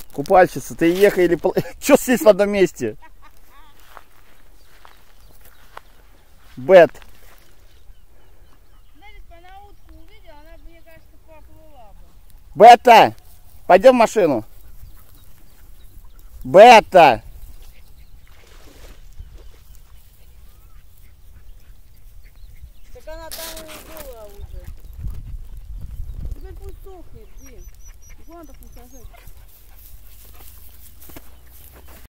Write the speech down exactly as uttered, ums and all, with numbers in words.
Купальщица, ты ехай или... Че здесь в одном месте? Бет. Бета, пойдем в машину. Бета. Так она там и была уже. Теперь пусть сохнет, Дим. Вон так не сажать.